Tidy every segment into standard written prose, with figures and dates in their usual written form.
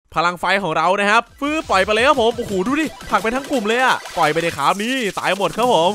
พลังไฟของเรานะครับปล่อยไปเลยครับผมโอ้โหดูดิผลักไปทั้งกลุ่มเลยอะปล่อยไปเลยครับนี่ตายหมดครับผม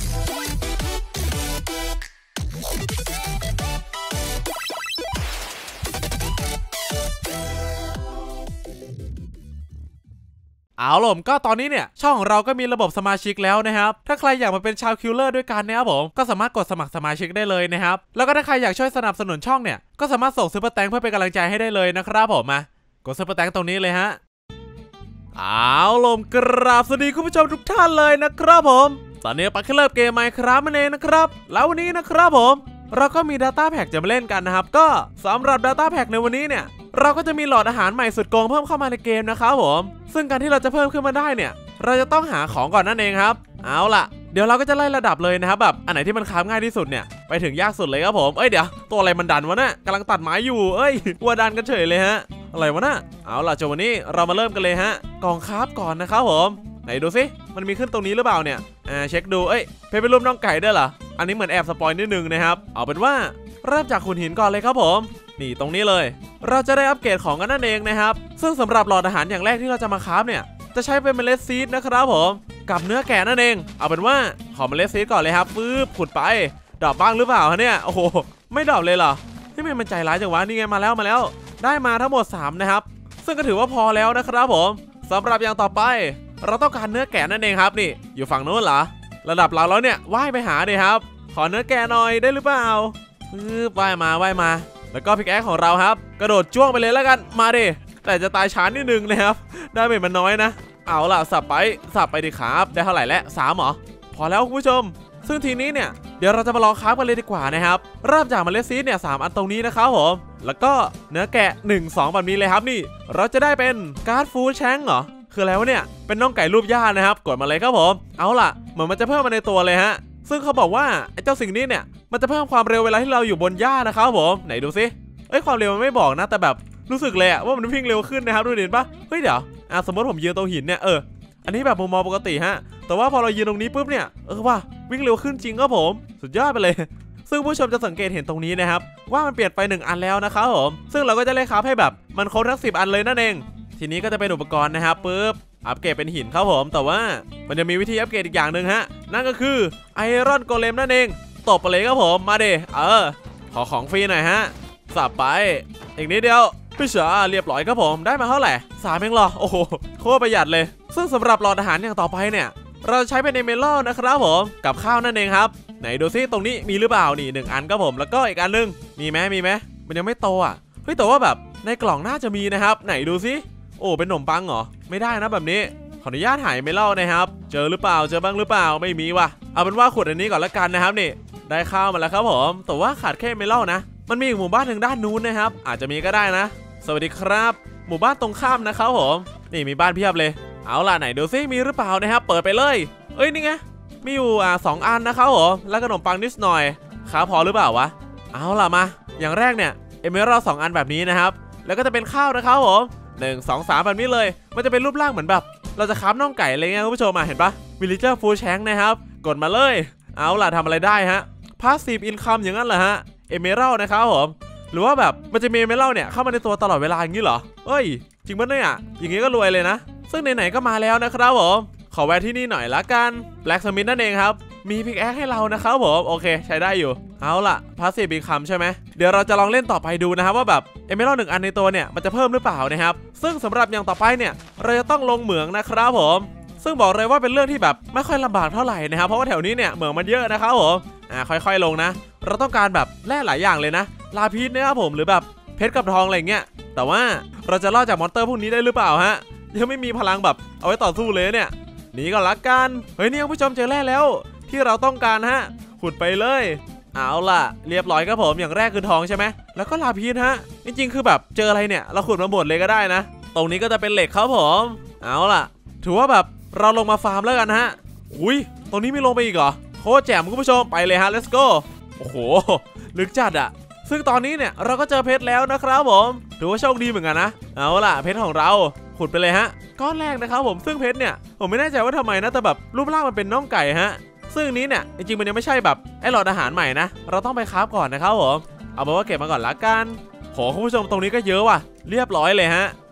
เอาล่ะก็ตอนนี้เนี่ยช่องของเราก็มีระบบสมาชิกแล้วนะครับถ้าใครอยากมาเป็นชาวคิลเลอร์ด้วยกันนะครับผมก็สามารถกดสมัครสมาชิกได้เลยนะครับแล้วก็ถ้าใครอยากช่วยสนับสนุนช่องเนี่ยก็สามารถส่งซุปเปอร์แตงเพื่อเป็นกำลังใจให้ได้เลยนะครับผมมากดซุปเปอร์แตงตรงนี้เลยฮะเอาล่ะกราบสวัสดีคุณผู้ชมทุกท่านเลยนะครับผมตอนนี้ปักเริ่มเกม Minecraft นั่นเองนะครับแล้ววันนี้นะครับผมเราก็มี Data Pack จะมาเล่นกันนะครับก็สำหรับ Data Pack ในวันนี้เนี่ยเราก็จะมีหลอดอาหารใหม่สุดโกงเพิ่มเข้ามาในเกมนะครับผมซึ่งการที่เราจะเพิ่มขึ้นมาได้เนี่ยเราจะต้องหาของก่อนนั่นเองครับเอาล่ะเดี๋ยวเราก็จะไล่ระดับเลยนะครับแบบอันไหนที่มันค้าง่ายที่สุดเนี่ยไปถึงยากสุดเลยครับผมเดี๋ยวตัวอะไรมันดันวะเนี่ยกำลังตัดไม้อยู่วัวดันกันเฉยเลยฮะอะไรวะน่ะเอาล่ะจนวันนี้เรามาเริ่มกันเลยฮะกล่องคราฟก่อนนะครับผมไหนดูสิมันมีขึ้นตรงนี้หรือเปล่าเนี่ยเช็คดูเพชรเป็นรูปน้องไก่ด้วยเหรออันนี้เหมือนแอบสปอยนิดนึงนะครับเอาเป็นว่าเริ่มจากขุนหินก่อนเลยครับผมนี่ตรงนี้เลยเราจะได้อัปเกรดของกันนั่นเองนะครับซึ่งสำหรับหลอดอาหารอย่างแรกที่เราจะมาคราฟเนี่ยจะใช้เป็นเมล็ดซีดนะครับผมกับเนื้อแกะนั่นเองเอาเป็นว่าขอเมล็ดซีดก่อนเลยครับขุดไปดอกบ้างหรือเปล่าเนี่ยโอ้โหไม่ดอกเลยเหรอที่มันใจร้ายจังวะนี่ไงมาแล้วได้มาทั้งหมด3นะครับซึ่งก็ถือว่าพอแล้วนะครับผมสำหรับอย่างต่อไปเราต้องการเนื้อแกะนั่นเองครับนี่อยู่ฝั่งโน้นเหรอระดับเราแล้วเนี่ยว่ายไปหาเลยครับขอเนื้อแกะหน่อยได้หรือเปล่าว่ายมาแล้วก็พิกแอคของเราครับกระโดดจ้วงไปเลยแล้วกันมาดิแต่จะตายช้านิดนึงนะครับได้เม็ดมันน้อยนะเอาล่ะสับไปดิครับได้เท่าไหร่แล้ว3เหรอพอแล้วคุณผู้ชมซึ่งทีนี้เนี่ยเดี๋ยวเราจะมาลองคราฟกันเลยดีกว่านะครับเริ่มจากเมล็ดซีดเนี่ย3อันตรงนี้นะครับผมแล้วก็เนื้อแกะ1-2แบบนี้เลยครับนี่เราจะได้เป็นการ์ดฟูลแชงเหรอคืออะไรวะเนี่ยเป็นน้องไก่รูปหญ้านะครับกดมาเลยครับผมเอาล่ะเหมือนมันจะเพิ่มมาในตัวเลยฮะซึ่งเขาบอกว่าไอ้เจ้าสิ่งนี้เนี่ยมันจะเพิ่มความเร็วเวลาที่เราอยู่บนหญ้านะครับผมไหนดูซิความเร็วมันไม่บอกนะแต่แบบรู้สึกเลยว่ามันวิ่งเร็วขึ้นนะครับดูเห็นปะเดี๋ยวสมมติผมยืนตรงหินเนี่ยอันนี้แบบมุมมองปกติฮะแต่ว่าพอเรายืนตรงนี้ปุ๊บเนี่ยว่าวิ่งเร็วขึ้นจริงครับผมสุดยอดไปเลยซึ่งผู้ชมจะสังเกตเห็นตรงนี้นะครับว่ามันเปลี่ยนไป1อันแล้วนะครับผมซึ่งเราก็จะเล่นคราฟให้แบบมันครบทั้ง10อันเลยนั่นเองทีนี้ก็จะเป็นอุปกรณ์นะครับอัปเกรดเป็นหินครับผมแต่ว่ามันจะมีวิธีอัปเกรดอีกอย่างหนึ่งฮะนั่นก็คือไอรอนโกเลมนั่นเองตบไปเลยครับผมมาเดขอของฟรีหน่อยฮะสับไปอีกนิดเดียวพี่เฉาเรียบร้อยครับผมได้มาเท่าไหร่3เองหรอโอ้โหโคตรประหยัดเลยซึ่งสำหรับหลอดอาหารอย่างต่อไปเนี่ยเราใช้เป็นเมลอนนะครับผมกับข้าวนั่นเองครับไหนดูซิตรงนี้มีหรือเปล่านี่1อันครับผมแล้วก็อีกอันนึงมีไหมมันยังไม่โตแต่ว่าแบบในกล่องน่าจะมีนะครับไหนดูซิโอ้เป็นขนมปังเหรอไม่ได้นะแบบนี้ขออนุญาตหายเมลอนนะครับเจอหรือเปล่าบ้างหรือเปล่าไม่มีว่ะเอาเป็นว่าขุดอันนี้ก่อนละกันนะครับนี่ได้ข้าวมาแล้วครับผมแต่ว่าขาดแค่เมลอนนะมันมีอีกหมู่บ้านทางด้านนู้นนะครับอาจจะมีก็ได้นะสวัสดีครับหมู่บ้านตรงข้ามนะครับผมนี่มีบ้านเพียบเลยเอาล่ะไหนดูซิมีหรือเปล่านะครับเปิดไปเลยนี่ไงมีอยู่2อันนะครับผมแล้วขนมปังนิดหน่อยค้าพอหรือเปล่าวะเอาล่ะมาอย่างแรกเนี่ยเอเมอรัล2อันแบบนี้นะครับแล้วก็จะเป็นข้าวนะครับผม1 2 3แบบนี้เลยมันจะเป็นรูปร่างเหมือนแบบเราจะค้าน่องไก่อะไรเงี้ยคุณผู้ชมเห็นปะวิลเลเจอร์ฟูลแชงนะครับกดมาเลยเอาล่ะทำอะไรได้ฮะพาสซีฟอินคัมอย่างนั้นเหรอฮะเอเมอรัลนะครับผมหรือว่าแบบมันจะมีเอเมอรัลเนี่ยเข้ามาในตัวตลอดเวลาอย่างนี้เหรอจริงปะเนี่ยอย่างงี้ก็รวยเลยนะซึ่งไหนๆก็มาแล้วนะครับผมขอแวะที่นี่หน่อยละกันแบล็กสมิธนั่นเองครับมีพิกแอคให้เรานะครับผมโอเคใช้ได้อยู่เอาล่ะพาสซีฟอินคัมใช่ไหมเดี๋ยวเราจะลองเล่นต่อไปดูนะครับว่าแบบเอเมอรัล1อันในตัวเนี่ยมันจะเพิ่มหรือเปล่านะครับซึ่งสำหรับอย่างต่อไปเนี่ยเราจะต้องลงเหมืองนะครับผมซึ่งบอกเลยว่าเป็นเรื่องที่แบบไม่ค่อยลำบากเท่าไหร่นะครับเพราะว่าแถวนี้เนี่ยเหมืองมันเยอะนะครับผมค่อยๆลงนะเราต้องการแบบแร่หลายอย่างเลยนะลาพิษนะครับผมหรือแบบเพชรกับทองอะไรเงี้ยแต่ว่าเราจะรอดจากมอนสเตอร์พวกนี้ได้หรือเปล่าฮะยังไม่มีพลังแบบเอาไว้ต่อสู้เลยเนี่ยหนีก่อนละกันนี่คุณผู้ชมเจอแร่แล้วที่เราต้องการฮะขุดไปเลยเอาล่ะเรียบร้อยครับผมอย่างแรกคือทองใช่ไหมแล้วก็ลาพิษฮะจริงๆคือแบบเจออะไรเนี่ยเราขุดมาหมดเลยก็ได้นะตรงนี้ก็จะเป็นเหล็กครับผมเอาล่ะถือว่าแบบเราลงมาฟาร์มแล้วกันฮะตรงนี้ไม่ลงไปอีกเหรอโคตรแจ่มคุณผู้ชมไปเลยฮะ let's go โอ้โหลึกจัดซึ่งตอนนี้เนี่ยเราก็เจอเพชรแล้วนะครับผมถือว่าโชคดีเหมือนกันนะเอาล่ะเพชรของเราขุดไปเลยฮะก้อนแรกนะครับผมซึ่งเพชรเนี่ยผมไม่แน่ใจว่าทำไมนะแต่แบบรูปร่างมันเป็นน่องไก่ฮะซึ่งนี้เนี่ยจริงๆมันยังไม่ใช่แบบไอ้หลอดอาหารใหม่นะเราต้องไปคราฟก่อนนะครับผมเอาเป็นว่าเก็บมาก่อนละกันโหคุณผู้ชมตรงนี้ก็เยอะว่ะเรียบร้อยเลยฮะ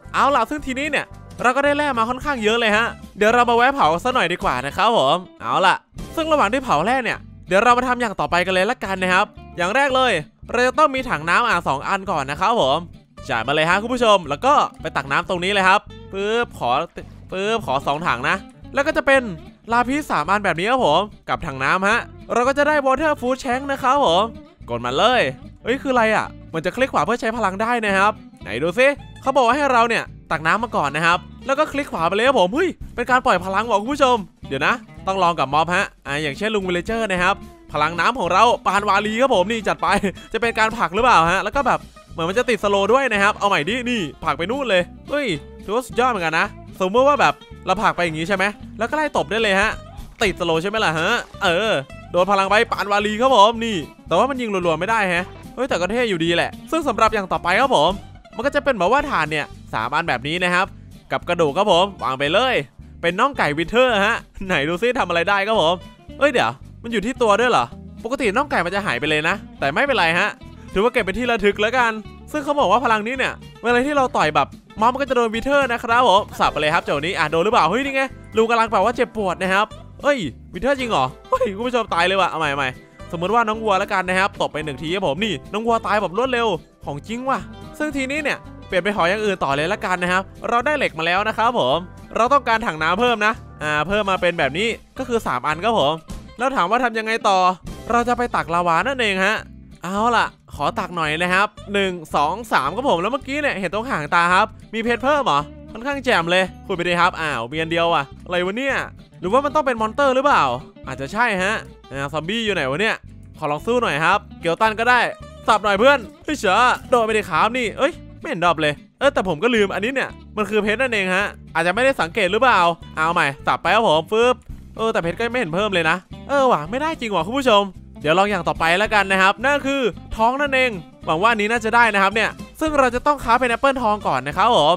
เอาล่ะซึ่งทีนี้เนี่ยเราก็ได้แร่มาค่อนข้างเยอะเลยฮะเดี๋ยวเรามาแวะเผาซะหน่อยดีกว่านะครับผมเอาล่ะซึ่งระหว่างที่เผาแร่เนี่ยเดี๋ยวเรามาทำอย่างต่อไปกันเลยละกันนะครับอย่างแรกเลยเราจะต้องมีถังน้ำ2 อันก่อนนะครับผมจ่ายมาเลยฮะคุณผู้ชมแล้วก็ไปตักน้ำตรงนี้เลยครับขอ2 ถังนะแล้วก็จะเป็นลาพิษ3 อันแบบนี้ครับผมกับถังน้ำฮะเราก็จะได้ water food tank นะครับผมกดมาเลยเฮ้ยคืออะไรอ่ะมันจะคลิกขวาเพื่อใช้พลังได้นะครับไหนดูซิเขาบอกว่าให้เราเนี่ยตักน้ำมาก่อนนะครับแล้วก็คลิกขวาไปเลยครับผมเฮ้ยเป็นการปล่อยพลังบอกคุณผู้ชมเดี๋ยวนะต้องลองกับม็อบฮะอย่างเช่นลุงวิลเลเจอร์นะครับพลังน้ำของเราปานวาลีครับผมนี่จัดไปจะเป็นการผลักหรือเปล่าฮะแล้วก็แบบเหมือนมันจะติดสโลด้วยนะครับเอาใหม่ดินี่ผลักไปนู่นเลยเฮ้ยถือว่าสุดยอดเหมือนกันนะสมมติว่าแบบเราผลักไปอย่างนี้ใช่ไหมแล้วก็ไล่ตบได้เลยฮะติดสโลใช่ไหมล่ะฮะโดนพลังไปปานวาลีครับผมนี่แต่ว่ามันยิงรัวๆไม่ได้ฮะเฮ้ยแต่ก็เท่อยู่ดีแหละซึ่งสำหรับอย่างต่อไปครับผมมันก็จะเป็นแบบว่าฐานเนี่ย3 อันแบบนี้นะครับกับกระดูกครับผมวางไปเลยเป็นน่องไก่วินเทอร์ฮะไหนดูซิทำอะไรได้ครับผมเอ้ยเดี๋ยวมันอยู่ที่ตัวด้วยเหรอปกติน่องไก่มันจะหายไปเลยนะแต่ไม่เป็นไรฮะถือว่าเก็บเป็นที่ระทึกแล้วกันซึ่งเขาบอกว่าพลังนี้เนี่ยเวลาที่เราต่อยแบบมอมมันก็จะโดนวินเทอร์นะครับผมสับไปเลยครับเจ้านี้โดนหรือเปล่าเฮ้ยนี่ไงลุงกำลังแบบว่าเจ็บปวดนะครับเอ้ยวินเทอร์จริงเหรอเฮ้ยคุณผู้ชมตายเลยว่ะเอาใหม่สมมติว่าน้องวัวแล้วกันนะครับตบไป1 ทีครับผมนี่น้องวัวตายแบบรวดเร็วของจริงว่ะซึ่งทีนี้เนี่ยเปลี่ยนไปหออย่างอื่นต่อเลยละกันนะครับเราได้เหล็กมาแล้วนะครับผมเราต้องการถังน้ำเพิ่มนะเพิ่มมาเป็นแบบนี้ก็คือ3 อันครับผมแล้วถามว่าทำยังไงต่อเราจะไปตักลาวานั่นเองฮะเอาล่ะขอตักหน่อยนะครับ1 2 3ครับผมแล้วเมื่อกี้เนี่ยเห็นตรงหางตาครับมีเพชรเพิ่มเหรอค่อนข้างแจ่มเลยคุยไปดีครับมีอันเดียวอ่ะอะไรวะเนี่ยหรือว่ามันต้องเป็นมอนเตอร์หรือเปล่าอาจจะใช่ฮะซอมบี้อยู่ไหนวะเนี่ยขอลองสู้หน่อยครับเกียวตันก็ได้สับหน่อยเพื่อนเฮ้ยเฉยโดนไปดิครับนี่เอ้ยไม่เห็นดรอปเลยแต่ผมก็ลืมอันนี้เนี่ยมันคือเพชรนั่นเองฮะอาจจะไม่ได้สังเกตหรือเปล่าเอาใหม่สับไปครับผมแต่เพชรก็ไม่เห็นเพิ่มเลยนะว่ะไม่ได้จริงว่ะคุณผู้ชมเดี๋ยวลองอย่างต่อไปแล้วกันนะครับนั่นคือท้องนั่นเองหวังว่านี้น่าจะได้นะครับเนี่ยซึ่งเราจะต้องค้าเป็นแอปเปิลทองก่อนนะครับผม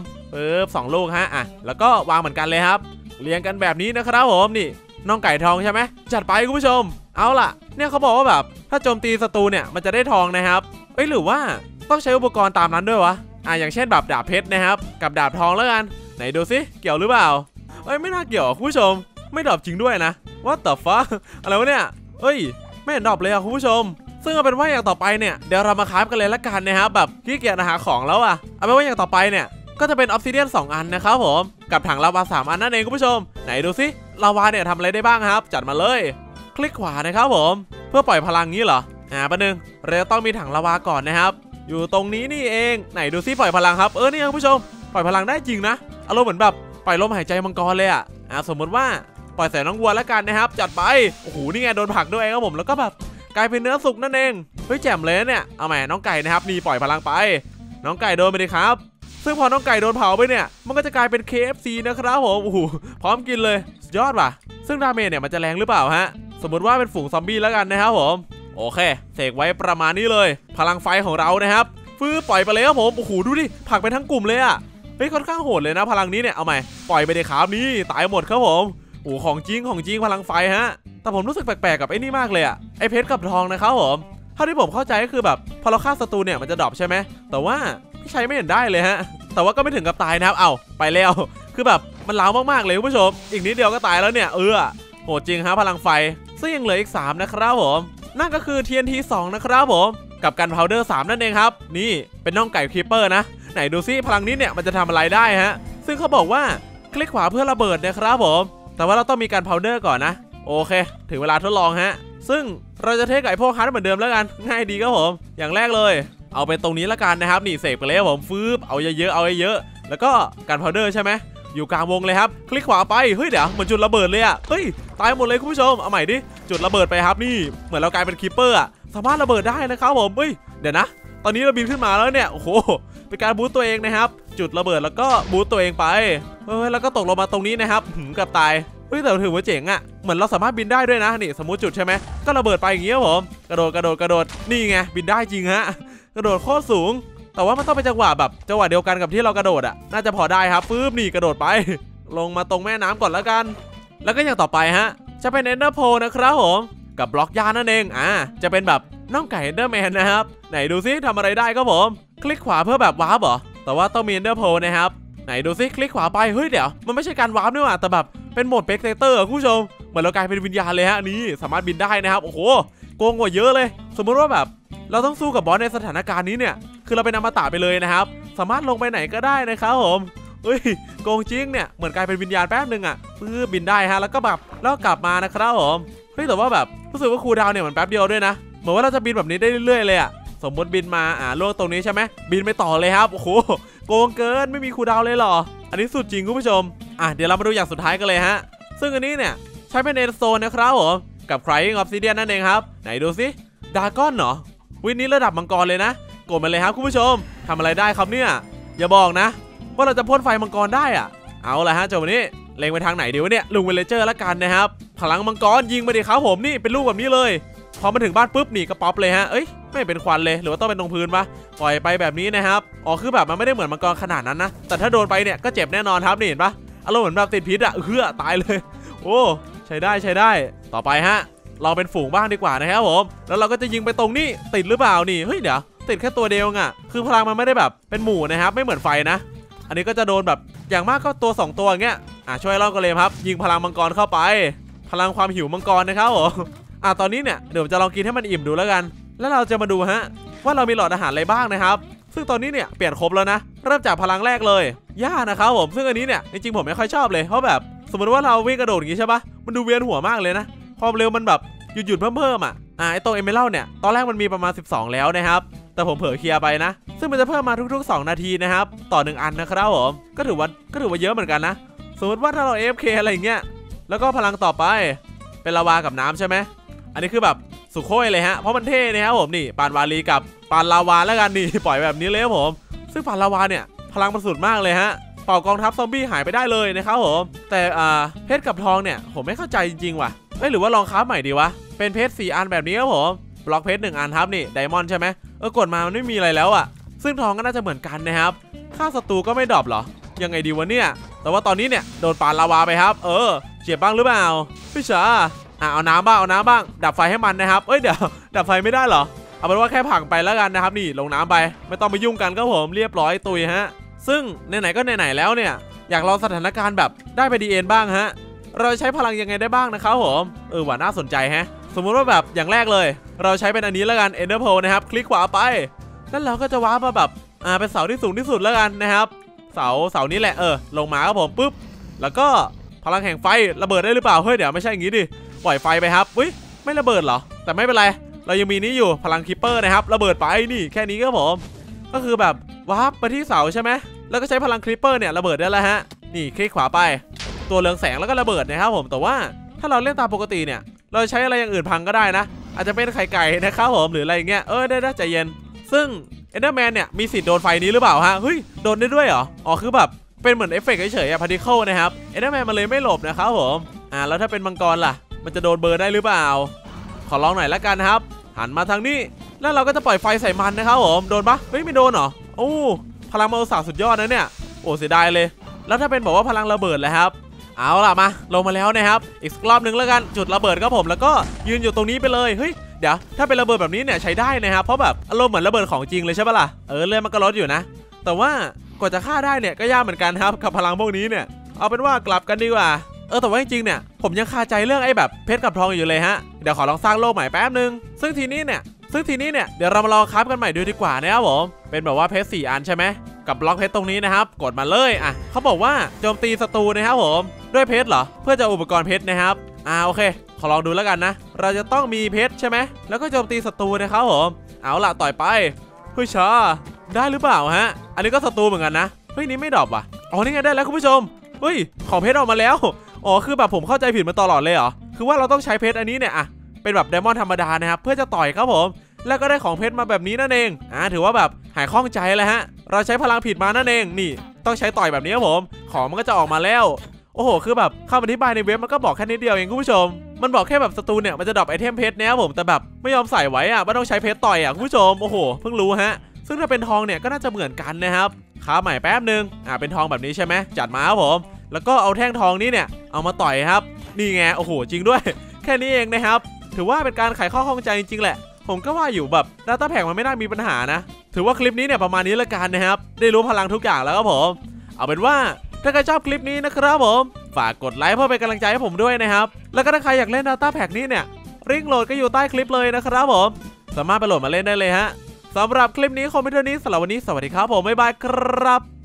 2 ลูกฮะแล้วก็วางเหมือนกันเลยครับเรียงกันแบบนี้นะครับผมนี่น้องไก่ทองใช่ไหมจัดไปคุณผู้ชมเอาล่ะเนี่ยเขาบอกว่าแบบถ้าโจมตีศัตรูเนี่ยมันจะได้ทองนะครับหรือว่าต้องใช้อุปกรณ์ตามนั้นด้วยวะอย่างเช่นแบบดาบเพชรนะครับกับดาบทองแล้วกันไหนดูซิเกี่ยวหรือเปล่าไม่น่าเกี่ยวคุณผู้ชมไม่ดรอปจริงด้วยนะ What the fuck อะไรวะเนี่ยไม่เห็นดรอปเลยคุณผู้ชมซึ่งเอาเป็นว่าอย่างต่อไปเนี่ยเดี๋ยวเรามาคราฟกันเลยละกันนะครับแบบขี้เกียจหาของแล้วเอาเป็นว่าอย่างต่อไปเนี่ยก็จะเป็นออฟซิเดียน2 อันนะครับผมกับถังลาวา3 อันนั่นเองคุณผู้ชมไหนดูซิลาวาเนี่ยทำอะไรได้บ้างครับจัดมาเลยคลิกขวานะครับผมเพื่อปล่อยพลังนี้เหรอประเด็นเราต้องมีถังลาวาก่อนนะครับอยู่ตรงนี้นี่เองไหนดูซิปล่อยพลังครับนี่คุณผู้ชมปล่อยพลังได้จริงนะอารมณ์เหมือนแบบปล่อยลมหายใจมังกรเลยสมมติว่าปล่อยใส่น้องวัวแล้วกันนะครับจัดไปโอ้โหนี่ไงโดนผลักด้วยครับผมแล้วก็แบบกลายเป็นเนื้อสุกนั่นเองแจ่มเลยเนี่ยเอาใหม่น้องไก่นะครับนี่ปล่อยพลังไปน้องไก่โดนไปเลยครับซึ่งพอน้องไก่โดนเผาไปเนี่ยมันก็จะกลายเป็น KFC นะครับผมโอ้โหพร้อมกินเลยสุดยอดว่ะซึ่งดาเมจเนี่ยมันจะแรงหรือเปล่าฮะสมมติว่าเป็นฝูงซอมบี้แล้วกันนะครับผมโอเคเสกไว้ประมาณนี้เลยพลังไฟของเรานะครับปล่อยไปเลยครับผมโอ้โหดูดิผลักไปทั้งกลุ่มเลยค่อนข้างโหดเลยนะพลังนี้เนี่ยเอาใหม่ปล่อยไปเลยครับนี่ตายหมดครับผมโอ้ของจริงพลังไฟฮะแต่ผมรู้สึกแปลกๆกับไอ้นี่มากเลยไอ้เพชรกับทองนะครับผมเท่าที่ผมเข้าใจก็คือแบบพอเราฆ่าศัตรูเนี่ยมันจะดรอปใช่ไหมแต่ว่าพี่ชัยไม่เห็นได้เลยฮะแต่ว่าก็ไม่ถึงกับตายนะครับไปแล้วคือแบบมันล้าวมากๆเลยคุณผู้ชมอีกนิดเดียวก็ตายแล้วเนี่ยโหดจริงฮะพลังไฟซึ่งยังเหลืออีก3นะครับผมนั่นก็คือ TNT 2นะครับผมกับกันพาวเดอร์3นั่นเองครับนี่เป็นน่องไก่คีเปอร์นะไหนดูซิพลังนี้เนี่ยมันจะทำอะไรได้ฮะซึ่งเขาบอกว่าคลิกขวาเพื่อระเบิดนะครับผมแต่ว่าเราต้องมีการพาวเดอร์ก่อนนะโอเคถึงเวลาทดลองฮะซึ่งเราจะเทคไก่พวกฮาร์ดเหมือนเดิมแล้วกันง่ายดีครับผมอย่างแรกเลยเอาเป็นตรงนี้ละกันนะครับนี่เสกไปเลยผมเอาเยอะๆแล้วก็การพาวเดอร์ใช่ไหมอยู่กลางวงเลยครับคลิกขวาไปเฮ้ยเดี๋ยวเหมือนจุดระเบิดเลยตายหมดเลยคุณผู้ชมเอาใหม่ดิจุดระเบิดไปครับนี่เหมือนเรากลายเป็นคีเปอร์สามารถระเบิดได้นะครับผมเดี๋ยวนะตอนนี้เราบินขึ้นมาแล้วเนี่ยโอ้โหเป็นการบูสต์ตัวเองนะครับจุดระเบิดแล้วก็บูสต์ตัวเองไปแล้วก็ตกลงมาตรงนี้นะครับกับตายแต่ถือว่าเจ๋งเหมือนเราสามารถบินได้ด้วยนะนี่สมมุติจุดใช่ไหมก็ระเบิดไปอย่างเงี้ยผมกระโดดนี่ไงบินได้จริงฮะกระโดดโคตรสูงแต่ว่ามันต้องเป็นจังหวะแบบจังหวะเดียวกันกับที่เรากระโดดน่าจะพอได้ครับนี่กระโดดไปลงมาตรงแม่น้ำก่อนแล้วกันแล้วก็อย่างต่อไปฮะจะเป็นเอนเดอร์โพนะครับผมกับบล็อกยานั่นเองจะเป็นแบบน่องไก่เอนเดอร์แมนนะครับไหนดูซิทำอะไรได้ครับผมคลิกขวาเพื่อแบบวาร์ปเหรอแต่ว่าต้องมีเอนเดอร์โพนะครับไหนไหนดูซิคลิกขวาไปเฮ้ยเดี๋ยวมันไม่ใช่การวาร์ปนี่หว่าแต่แบบเป็นโหมดเปกเตอร์คุณผู้ชมเหมือนเรากลายเป็นวิญญาณเลยฮะนี่สามารถบินได้นะครับโอ้โหโกงกว่าเยอะเลยสมมติว่าแบบเราต้องสู้กับบอสในสถานการณ์นี้เนี่ยคือเราเป็นอมตะไปเลยนะครับสามารถลงไปไหนก็ได้นะครับผมเฮ้ยโกงจริงเนี่ยเหมือนกลายเป็นวิญญาณแป๊บนึงอ่ะบินได้ฮะแล้วก็แบบแล้วกลับมานะครับผมเฮ้ยแต่ว่าแบบรู้สึกว่าคูลดาวน์เนี่ยมันแป๊บเดียวด้วยนะเหมือนว่าเราจะบินแบบนี้ได้เรื่อยๆเลยอ่ะสมมติบินมาล่วงตรงนี้ใช่ไหมบินไปต่อเลยครับโอ้โหโกงเกินไม่มีคูลดาวน์เลยหรออันนี้สุดจริงคุณผู้ชมเดี๋ยวเรามาดูอย่างสุดท้ายกันเลยฮะซึ่งอันนี้เนี่ยใช้เป็นเอ็นโซนนะครับผมกับไครอิงออฟซิเดียนนั่นเองครับไหนดูสิดราก้อนเหรอวินนี้ระดับมังกรเลยนะกดมาเลยครับคุณผู้ชมทำอะไรได้ครับเนี่ยอย่าบอกนะว่าเราจะพ่นไฟมังกรได้อ่ะเอาละฮะเจ้าวันนี้เล็งไปทางไหนดีวะเนี่ยลุงเวลเจอร์ละกันนะครับพลังมังกรยิงมาดิครับผมนี่เป็นลูกแบบนี้เลยพอมาถึงบ้านปุ๊บนี่กระป๊อปเลยฮะเอ้ยไม่เป็นควันเลยหรือว่าต้องเป็นตรงพื้นปะปล่อยไปแบบนี้นะครับคือแบบมันไม่ได้เหมือนมังกรขนาดนั้นนะแต่ถ้าโดนไปเนี่ยก็เจ็บแน่นอนครับนี่เห็นปะอารมณ์เหมือนแบบติดพิษอะตายเลยโอ้ใช้ได้ต่อไปฮะเราเป็นฝูงบ้างดีกว่านะครับผมแล้วเราก็จะยิงไปตรงนี้ติดหรือเปล่านี่เฮ้ยเดี๋ยวติดแค่ตัวเดียวอ่ะคือพลังมันไม่ได้แบบเป็นหมู่นะครับไม่เหมือนไฟนะอันนี้ก็จะโดนแบบอย่างมากก็ตัว2ตัวอย่างเงี้ยช่วยเล่ากันเลยครับยิงพลังมังกรเข้าไปพลังความหิวมังกรนะครับผมตอนนี้เนี่ยเดี๋ยวจะลองกินให้มันอิ่มดูแล้วกันแล้วเราจะมาดูฮะว่าเรามีหลอดอาหารอะไรบ้างนะครับซึ่งตอนนี้เนี่ยเปลี่ยนครบแล้วนะเริ่มจากพลังแรกเลยหญ้านะครับผมซึ่งอันนี้เนี่ยจริงๆผมไม่ค่อยชอบเลยเพราะแบบสมมติว่าเราวิ่งกระโดดอย่างงี้ใช่ปะมันดูเวียนหัวมากเลยนะความเร็วมันแบบหยุดเพิ่มไอตัวเอเมอรัลเนี่ยตอนแรกมันมีประมาณ12แล้วนะครับแต่ผมเผลอเคลียร์ไปนะซึ่งมันจะเพิ่มมาทุกๆ2นาทีนะครับต่อ1อันนะครับผมก็ถือว่าเยอะเหมือนกันนะสมมติว่าถ้าเรา AFK อะไรอย่างเงี้ยแล้วก็พลังต่อไปเป็นลาวากับน้ำใช่ไหมอันนี้คือแบบสุโค้ยเลยฮะเพราะมันเท่นะครับผมนี่ปานวาลีกับปานลาวาแล้วกันนี่ปล่อยแบบนี้เลยครับผมซึ่งปานลาวาเนี่ยพลังมันสุดมากเลยฮะเป่ากองทัพซอมบี้หายไปได้เลยนะครับผมแต่เพชรกับทองเนี่ยผมไม่เข้าใจจริงๆว่ะหรือว่าลองค้าใหม่ดีวะเป็นเพชร4อันแบบนี้ครับผมบล็อกเพชร1อันครับนี่ไดมอนด์ใช่ไหมกดมามันไม่มีอะไรแล้วอ่ะซึ่งทองก็น่าจะเหมือนกันนะครับค่าศัตรูก็ไม่ดรอปหรอยังไงดีวะเนี่ยแต่ว่าตอนนี้เนี่ยโดนปานลาวาไปครับเจ็บบ้างหรือเปล่าพี่ชาเอาน้ำบ้างดับไฟให้มันนะครับเดี๋ยวดับไฟไม่ได้เหรอเอาเป็นว่าแค่ผังไปแล้วกันนะครับนี่ลงน้ำไปไม่ต้องไปยุ่งกันครับผมเรียบร้อยตุยฮะซึ่งไหนๆก็ไหนๆแล้วเนี่ยอยากลองสถานการณ์แบบได้ไปดีเอ็นบ้างฮะเราใช้พลังยังไงได้บ้างนะครับผมว่าน่าสนใจฮะสมมุติว่าแบบอย่างแรกเลยเราใช้เป็นอันนี้แล้วกัน Ender Pearl นะครับคลิกขวาไปแล้วเราก็จะว้ามาแบบเป็นเสาที่สูงที่สุดแล้วกันนะครับเสานี้แหละลงมาครับผมปุ๊บแล้วก็พลังแห่งไฟระเบิดได้หรือเปล่าเฮ้ยเดี๋ยวไม่ใช่อย่างนี้ดิปล่อยไฟไปครับไม่ระเบิดเหรอแต่ไม่เป็นไรเรายังมีนี้อยู่พลังคิปเปอร์นะครับระเบิดไปนี่แค่นี้ครับผมก็คือแบบว้าไปที่เสาใช่ไหมแล้วก็ใช้พลังคิปเปอร์เนี่ยระเบิดได้แล้วฮะนี่คลิกขวาไปตัวเรืองแสงแล้วก็ระเบิดนะครับผมแต่ว่าถ้าเราเล่นตามปกติเนี่ยเราใช้อะไรอย่างอื่นพังก็ได้นะอาจจะเป็นไข่ไก่นะครับผมหรืออะไรอย่างเงี้ยได้ใจเย็นซึ่งเอนเดอร์แมนเนี่ยมีสิทธิ์โดนไฟนี้หรือเปล่าฮะเฮ้ยโดนได้ด้วยเหรอคือแบบเป็นเหมือนเอฟเฟกต์เฉยๆพาร์ติเคิลนะครับเอนเดอร์แมนมันเลยไม่หลบนะครับผมแล้วถ้าเป็นมังกรล่ะมันจะโดนเบอร์ได้หรือเปล่าขอลองหน่อยละกันครับหันมาทางนี้แล้วเราก็จะปล่อยไฟใส่มันนะครับผมโดนปะไม่โดนเหรอพลังมาอุตสาห์สุดยอดนะเนี่ยเสียดายเลยแล้วถ้าเป็นบอกว่าพลังระเบิดเลยครับเอาล่ะมาลงมาแล้วนะครับอีกรอบนึงแล้วกันจุดระเบิดครับผมแล้วก็ยืนอยู่ตรงนี้ไปเลยเฮ้ยเดี๋ยวถ้าเป็นระเบิดแบบนี้เนี่ยใช้ได้นะครับเพราะแบบอารมณ์เหมือนระเบิดของจริงเลยใช่ปะล่ะเลื่อนมันก็ลดอยู่นะแต่ว่ากว่าจะฆ่าได้เนี่ยก็ยากเหมือนกันครับกับพลังพวกนี้เนี่ยเอาเป็นว่ากลับกันดีกว่าแต่ว่าจริงๆเนี่ยผมยังคาใจเรื่องไอ้แบบเพชรกับทองอยู่เลยฮะเดี๋ยวขอลองสร้างโลกใหม่แป๊บนึงซึ่งทีนี้เนี่ยเดี๋ยวเรามาลองคราฟกันใหม่ดูดีกว่านะครับผมเป็นแบบว่าเพชร4อันใช่ไหมกับบล็อกเพชรตรงนี้นะครับกดมาเลยเขาบอกว่าโจมตีศัตรูนะครับผมด้วยเพชรเหรอเพื่อจะอุปกรณ์เพชรนะครับโอเคขอลองดูแล้วกันนะเราจะต้องมีเพชรใช่ไหมแล้วก็โจมตีศัตรูนะครับผมเอาล่ะต่อยไปเฮ้ยชาได้หรือเปล่าฮะอันนี้ก็ศัตรูเหมือนกันนะเฮ้ยนี่ไม่ดรอปอ่ะนี่ไงได้แล้วคุณผู้ชมเฮ้ยของเพชรออกมาแล้วคือแบบผมเข้าใจผิดมาตลอดเลยเหรอคือว่าเราต้องใช้เพชรอันนี้เนี่ยเป็นแบบไดมอนด์ธรรมดานะครับเพื่อจะต่อยครับผมแล้วก็ได้ของเพชรมาแบบนี้นั่นเองถือว่าแบบหายข้องใจแล้วฮะเราใช้พลังผิดมานั่นเองนี่ต้องใช้ต่อยแบบนี้ครับผมของมันก็จะออกมาแล้วคือแบบเข้ามาอธิบายในเว็บมันก็บอกแค่นิดเดียวเองคุณผู้ชมมันบอกแค่แบบศัตรูเนี่ยมันจะดรอปไอเทมเพชรนะครับผมแต่แบบไม่ยอมใส่ไว้ว่าต้องใช้เพชรต่อยคุณผู้ชมเพิ่งรู้ฮะซึ่งถ้าเป็นทองเนี่ยก็น่าจะเหมือนกันนะครับค้าใหม่แป๊บนึงเป็นทองแบบนี้ใช่ไหมจัดมาครับผมแล้วก็เอาแท่งทองนี้เนี่ยเอามาต่อยครับนี่ไงจริงด้วยแค่นี้เองนะครับถือว่าเป็นการไขข้อข้องใจจริงๆแหละผมก็ว่าอยู่แบบ Data Pack มันไม่น่ามีปัญหานะถือว่าคลิปนี้เนี่ยประมาณนี้ละกันนะครับได้รู้พลังทุกอย่างแล้วครับผมเอาเป็นว่าถ้าใครชอบคลิปนี้นะครับผมฝากกดไลค์เพื่อเป็นกำลังใจให้ผมด้วยนะครับแล้วก็ถ้าใครอยากเล่น Data Pack นี้เนี่ยลิงก์โหลดก็อยู่ใต้คลิปเลยนะครับผมสามารถไปโหลดมาเล่นได้เลยฮะสำหรับคลิปนี้คอมพิวเตอร์นี้สำหรับวันนี้สวัสดีครับผมบ๊ายบายครับ